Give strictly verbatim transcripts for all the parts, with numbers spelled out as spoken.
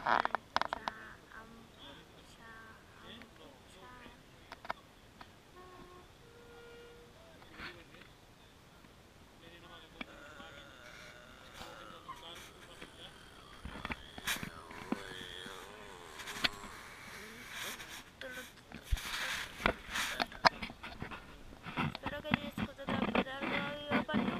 Spero che riesco a vederlo io quando...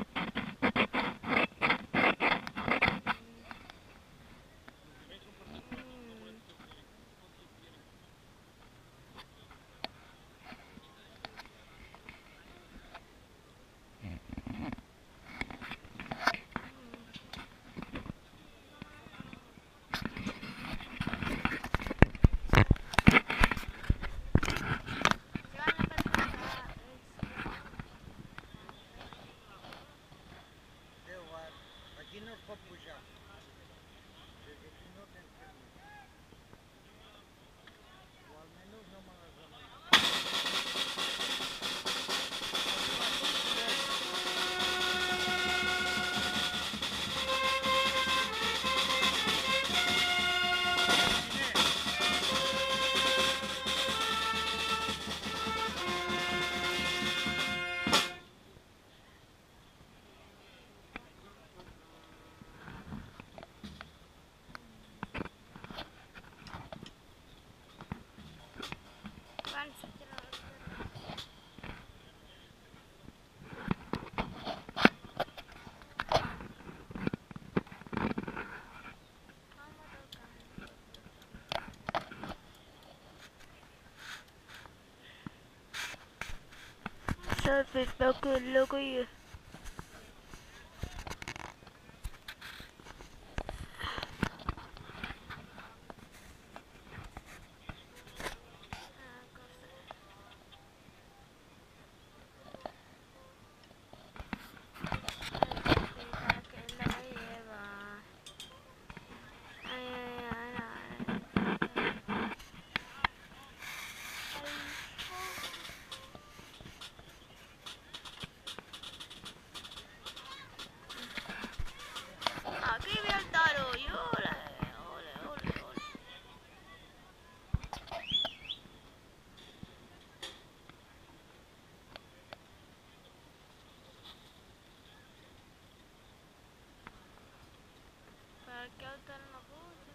Aquí no es pot pujar. Des d'aquí no tens camí. O almenys no me les demano. Sabes lo que loco yo. Aquí vi el taro y ole, ole, ole, ole. ¿Para qué otra no puse?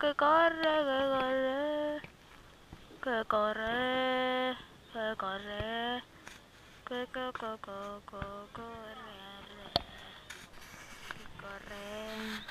que corre, que corre, que corre, que corre, que que que que que corre, que corre.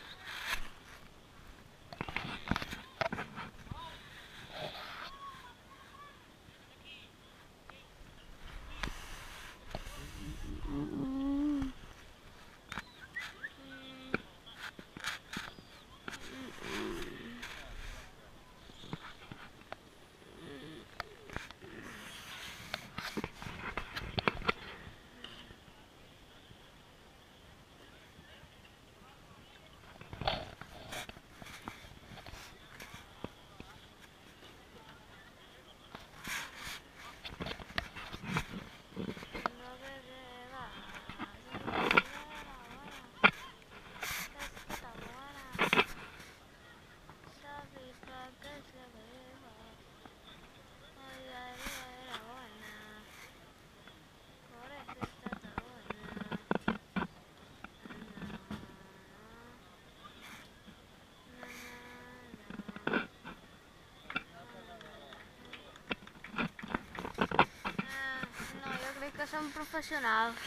Que són professionals.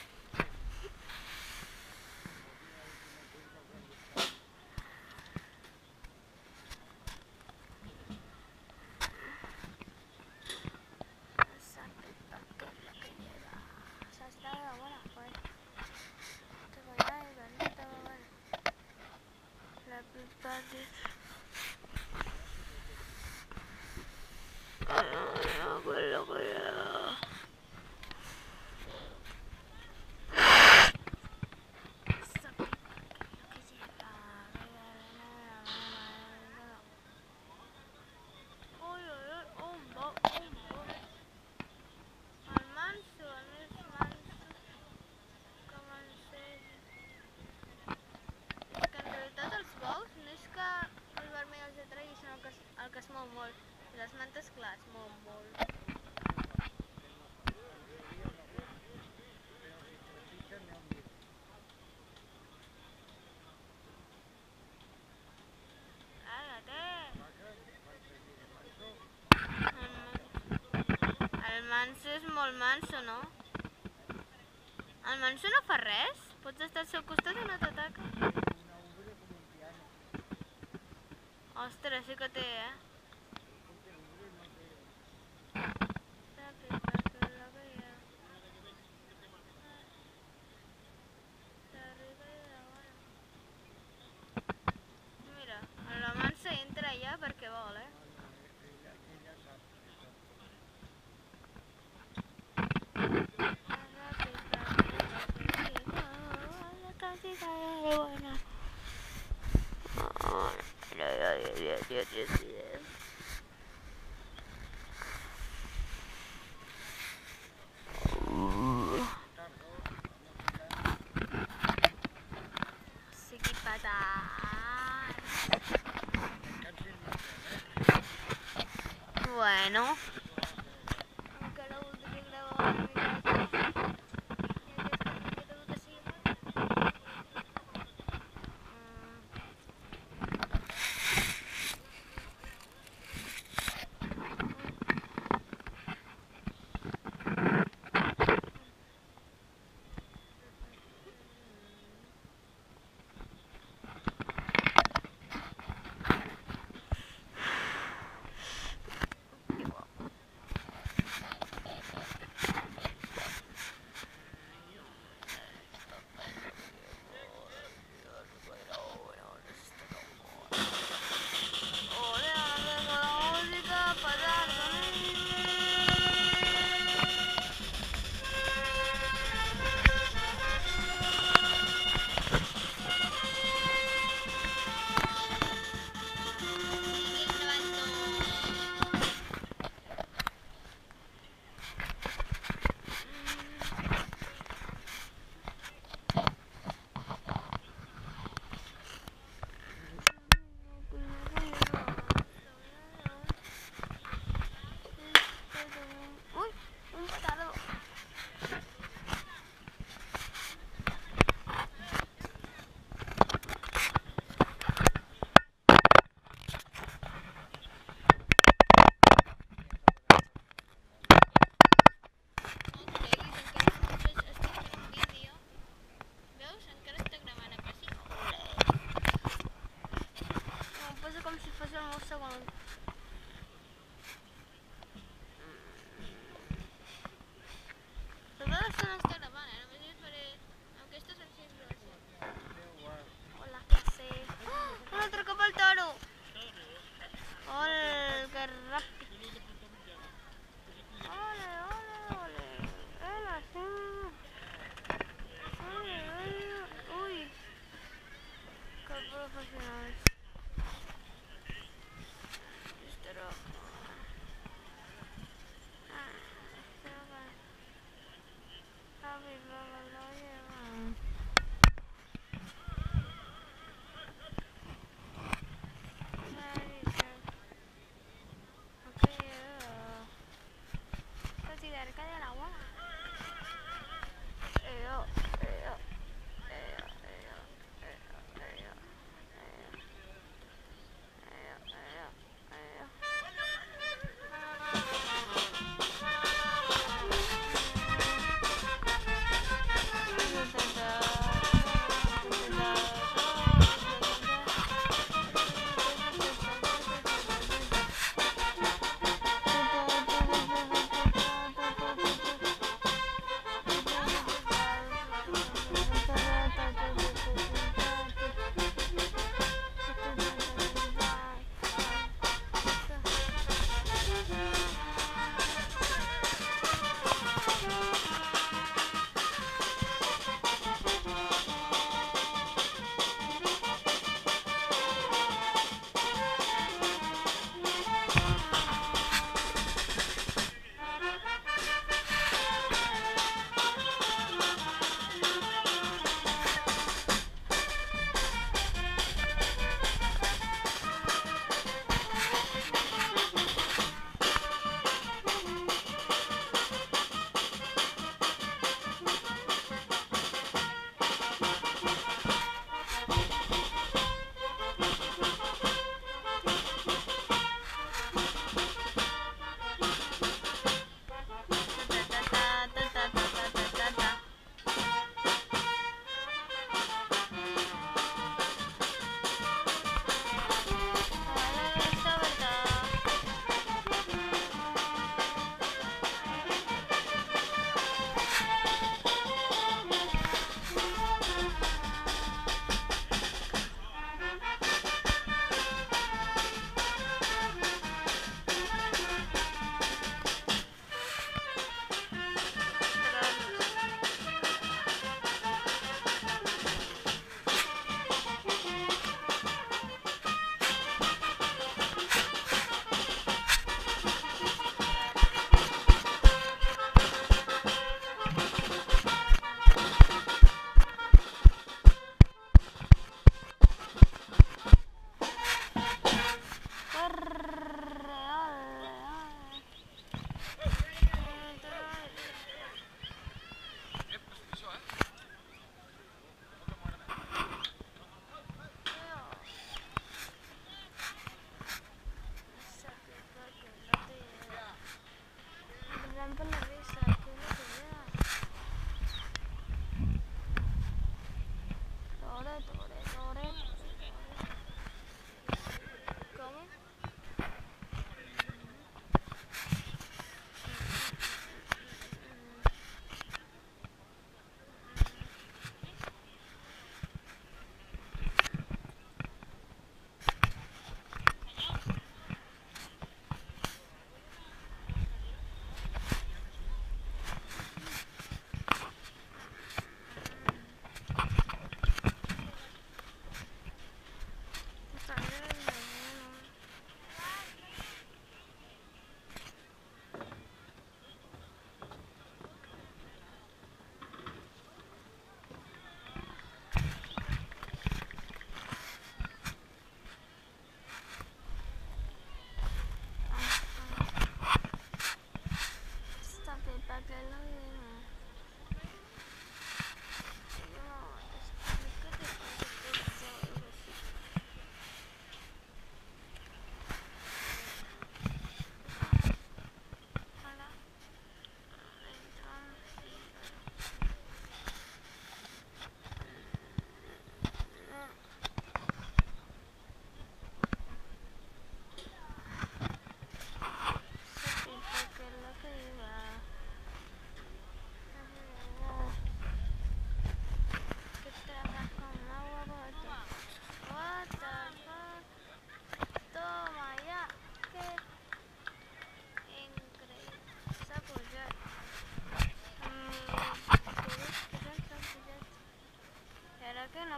Quello che era. El que es mou molt, i les mantes, clar, es mou molt. El manso és molt manso, no? El manso no fa res? Pots estar al seu costat i no t'ataca? Ostres, sí que té, eh? Mira, la mansa entra allà perquè vol, eh? Sigui patat. Bueno. Encara voldria gravar una mica.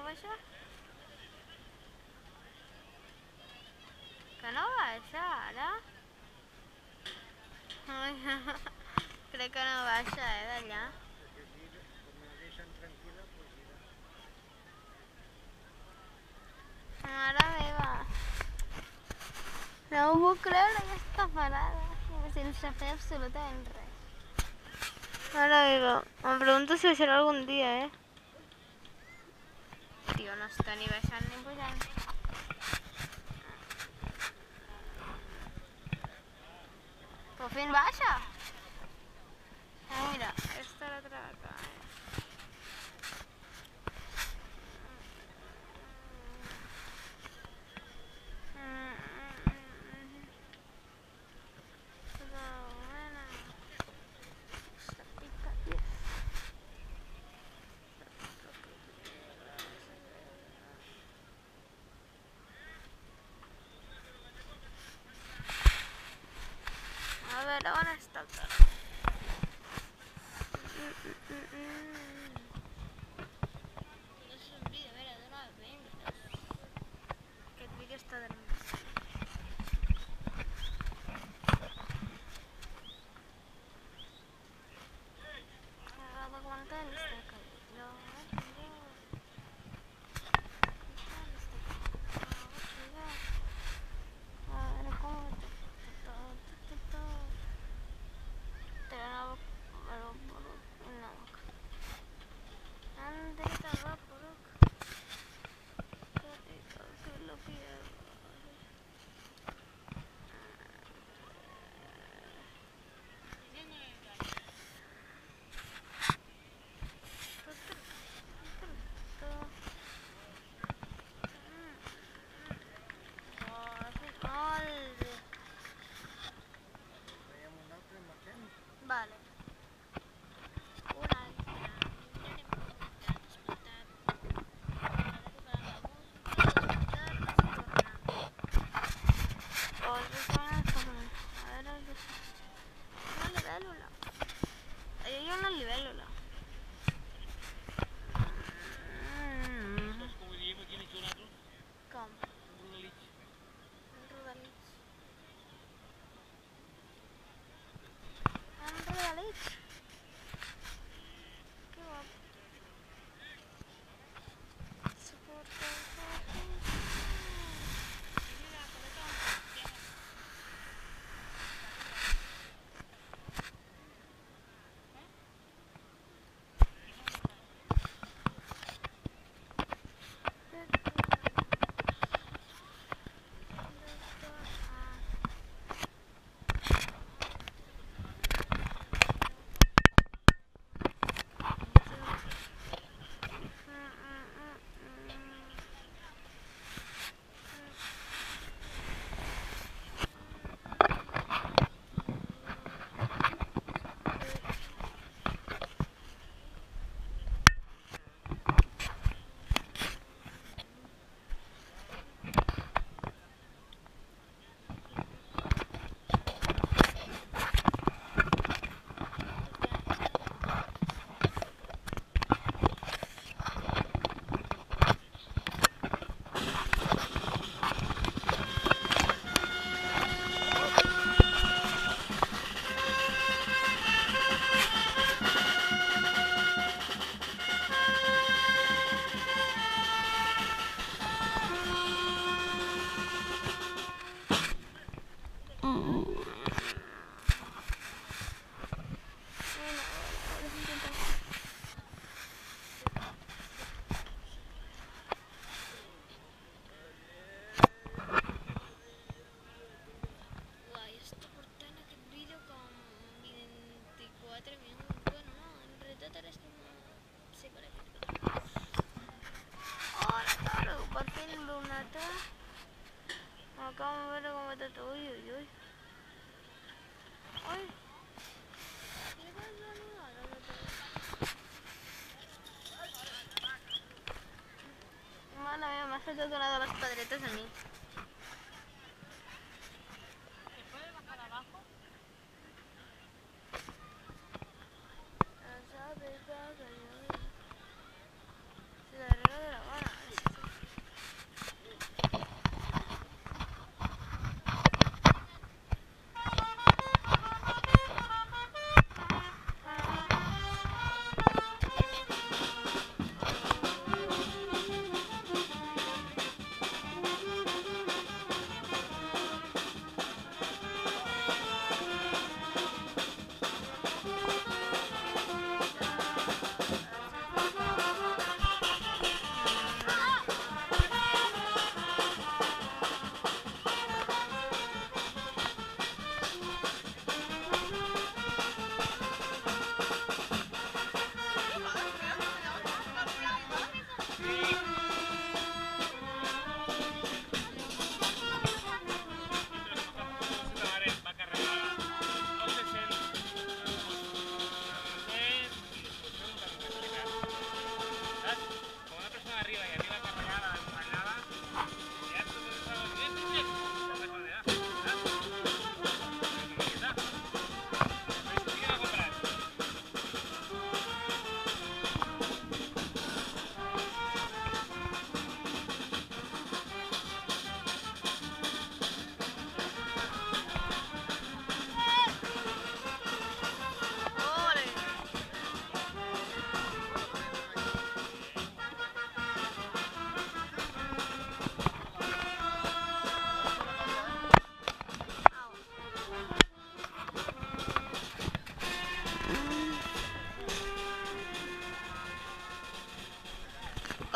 vaya? Que no vaya, ara? Ai, crec que no baixa, eh, d'allà. Mare meva. No ho puc creure, aquesta parada. Sense fer absolutament res. Mare meva, em pregunto si baixarà algun dia, eh? Tio, no està ni baixant ni pujant. Per fin baixa. Ah, mira, esta la traca. A veure, on està el carro? És un vídeo, a veure, dona vinga. Aquest vídeo està dormint. El documental està caído. A veure com... Vale. Una altra. Otra zona. A ver, una libélula. Ahí hay una libélula. Com? Un rodalitx. Un rodalitx. Un rodalitx. Que guapo. Soporta. Acabo de ver cómo está todo. Uy, uy, uy. Uy. ¿Qué pasa? Madre mía, me ha saltado una de las padretas a mí. ¿Se puede bajar abajo? Se la regla de la vara.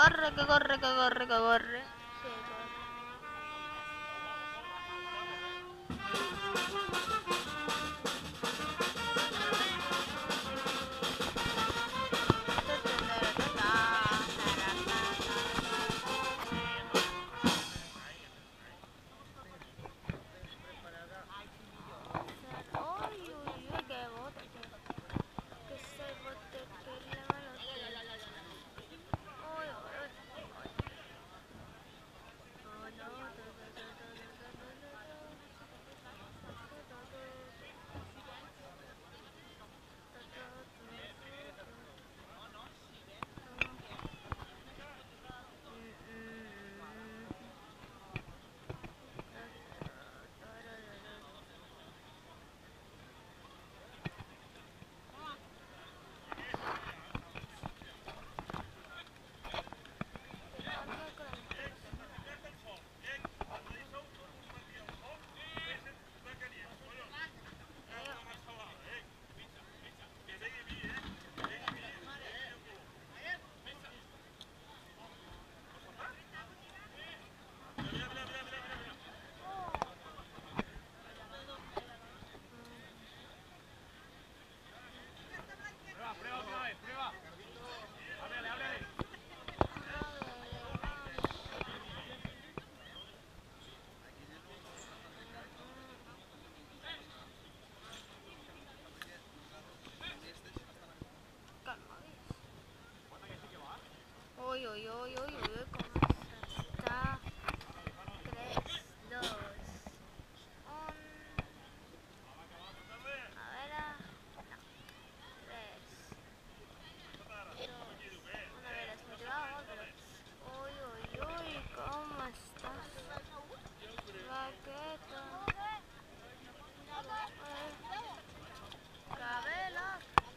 corre, que corre, que corre, que corre. Que corre. Uy, uy, uy, que bote, que, que se bote, que le malote. Uy, uy, uy. Oh, no, do, do, do, do, do, do, do, do, do, Uy, uy, uy, uy, uy, ¿cómo está? Tres, dos, un. A ver, ah, no. Tres, dos, una vez motivado, pero. Uy, uy, uy, ¿cómo estás? Vaqueta. Cabela.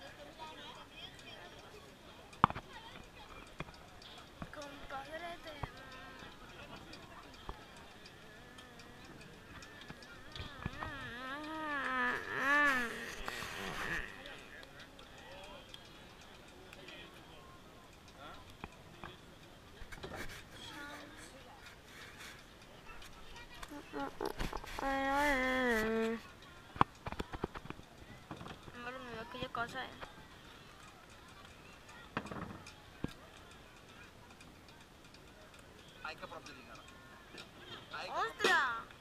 Compadrete. Madre mía, aquella cosa es. Ai que prop de Digara. ¡Ostras!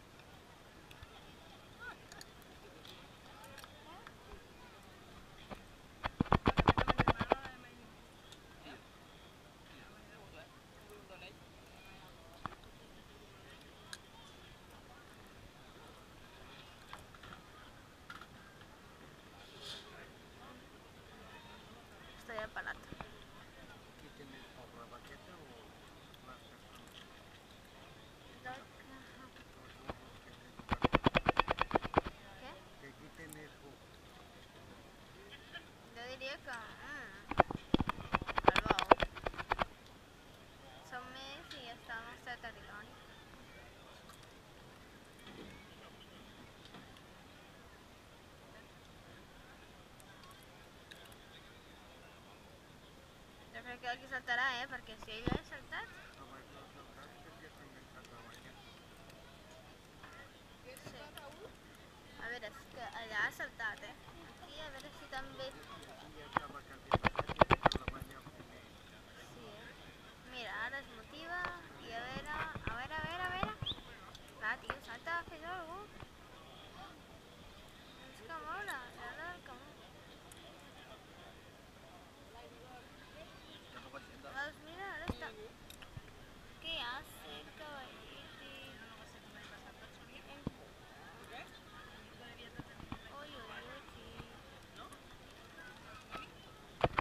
Estoy aparato. Aquí tienes otra baqueta o más ¿Qué? que aquí tienes Yo diría que... Mmm, malvado. Son mis y estamos de territorio. Yo creo que aquí saltará, ¿eh? Porque si ella es saltar... Sí. A ver, es que allá saltar, ¿eh? Aquí a ver si también... Sí, ¿eh? Mira, ahora es motiva y a ver, a, a ver, a ver, a ver. Va, tío, salta, haz algo. Es que mola, la verdad, como... Vamos, mira, ahora está. ¿Qué hace, caballito? Uy, uy, uy, sí.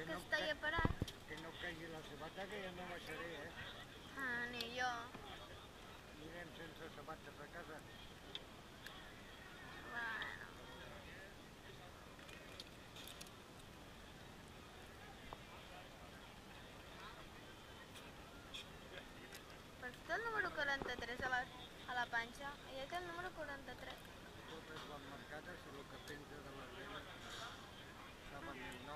que no estava ca- parat. Que no caigui la sabata, que ja no baixaré, eh? Ah, ni jo. Anirem sense sabates a casa. Bueno. Però té el número quaranta-tres a la, a la panxa. Ella té el número quaranta-tres. Totes van marcades i el que penja de les veles saben el